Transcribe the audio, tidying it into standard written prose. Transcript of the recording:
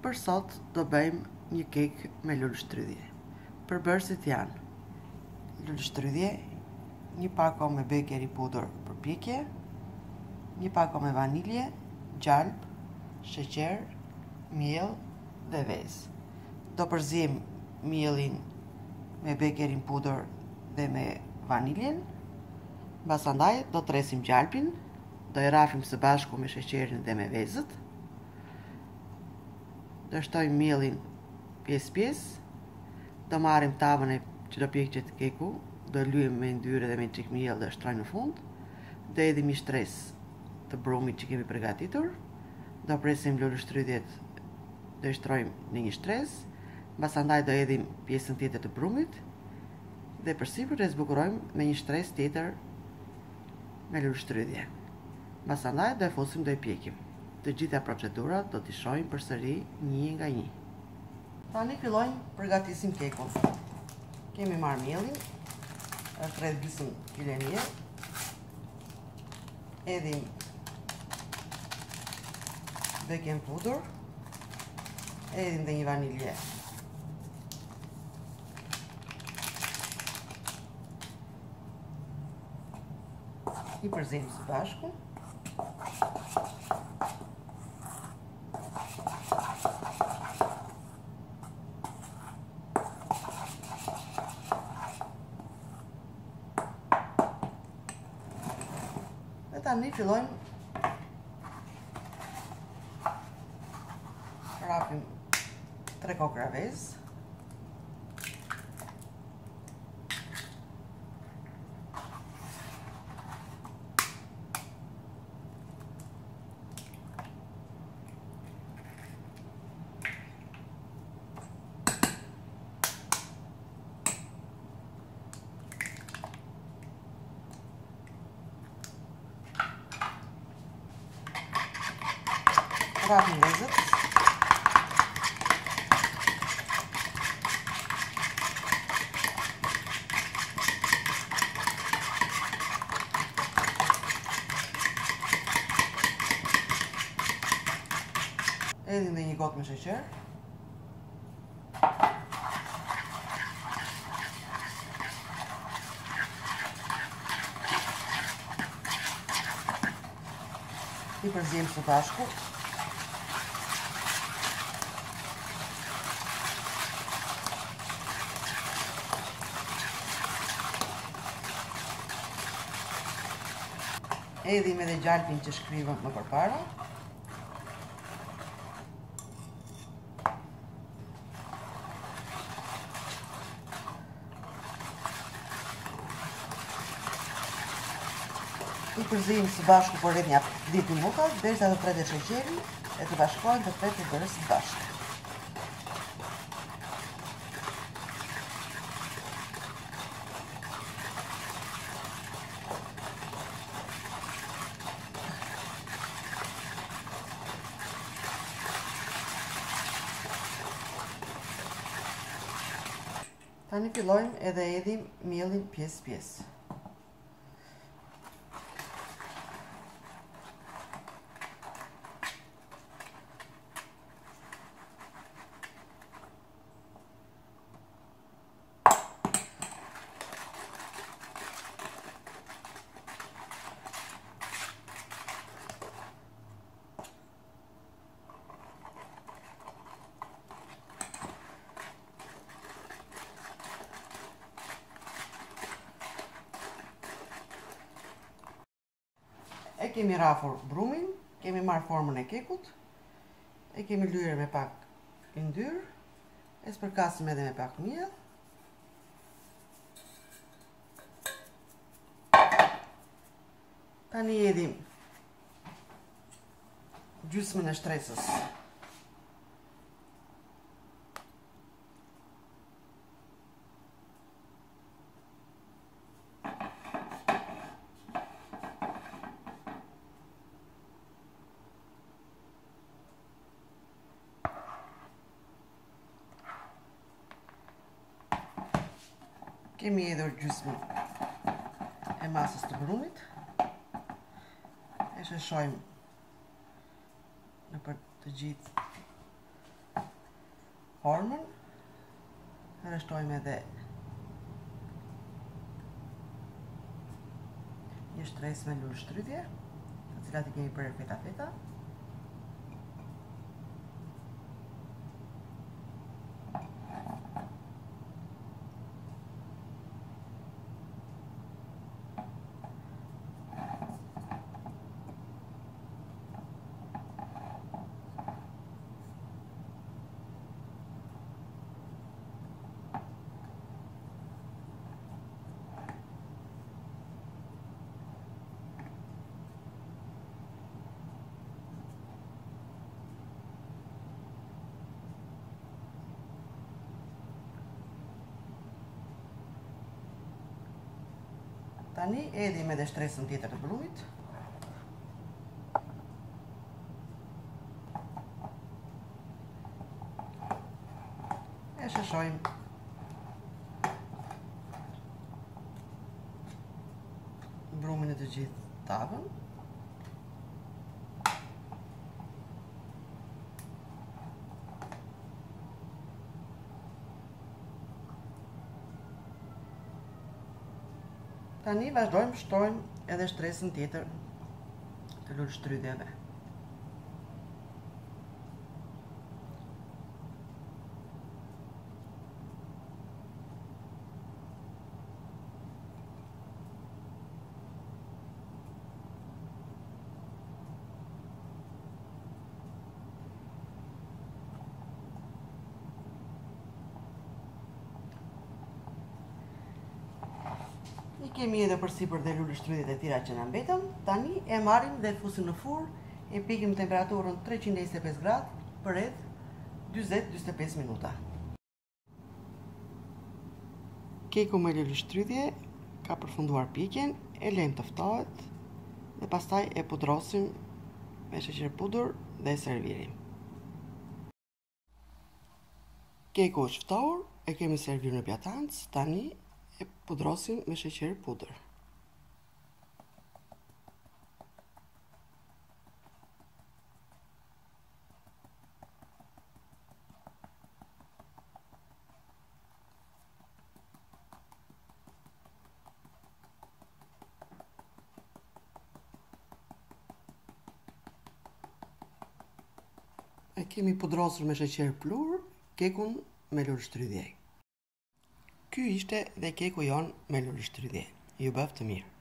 Për sot do bëjmë një kek me luleshtrydhje. Përbërësit janë luleshtrydhje, një pako me beker i pudër për pjekje, një pako me vanilje, gjalp, sheqer, miell dhe vezë. Do përzijem miellin me bekerin pudër dhe me vaniljen. Mbasandaj do tresim gjalpin, do e rrafim së bashku me sheqerin dhe me vezët. Do shtojmë miellin pjesë, do marrim tavën që do pjekjet keku, do lyejmë me yndyrë dhe me çik miell dhe shtrojmë në fund. Do hedhim një shtresë të brumit që kemi përgatitur, do presim luleshtrydhjet, do i shtrojmë në një shtresë, mbasandaj do hedhim pjesën tjetër të brumit dhe përsipër e zbukurojmë me një shtresë tjetër me luleshtrydhje. Mbasandaj do e fusim, do e pjekim. Të gjitha procedurat do t'i shohim përsëri një nga një. Tani fillojmë përgatisim kekun. Kemi marrë miellin, është rreth gjysmë kile miell. Hedhim bekin pudër, hedhim dhe një vanilje. I përzim së bashku. Dhe tani fillojmë rrapim 3 kokra vezë. Rrapim vezët. Hedhim dhe një gotë me sheqer. I përzijmë së bashku. Hedhim edhe gjalpin që shkrivëm më përpara. I përzijmë së bashku për rreth një 10 minuta, derisa të tretë sheqeri e të bashkohen të tretë bërës së bashku. Tani fillojmë edhe hedhim miellin pjesë. E kemi rrafur brumin, kemi marrë formën e kekut, e kemi lyer me pak yndyrë, e spërkasim edhe me pak miell. Tani hedhim gjysmën e shtresës. Kemi hedhur gjysmën e masës të brumit. E sheshojmë në për të gjithë formën, rreshtojmë edhe një shtresë me lulë shtrydhje, të cilat i kemi bërë feta. Tani edhim edhe shtresën tjetër të brumit. E shëshojmë brumin e të gjithë tavën. Tani vazhdojmë shtojmë edhe shtresën tjetër të lulë shtrydhjeve. I kemi edhe përsipër dhe lulë shtrydhjet e tjera që na mbetën. Tani e marrim dhe fusim në furrë, e pikim temperaturën 325 gradë për rreth 40-45 minuta. Keku me lulë shtrydhje ka përfunduar pikjen, e lejmë të ftohet dhe pastaj e pudrosim me sheqer pudër dhe e servirim. Keku është ftohur, e kemi servir në pjatancë, tani e pudrosim me sheqer pudër. E kemi pudrosur me sheqer plur kekun me lulë shtrydhje. Ky ishte dhe keku jon me lulë shtrydhje. Ju bëf të mirë.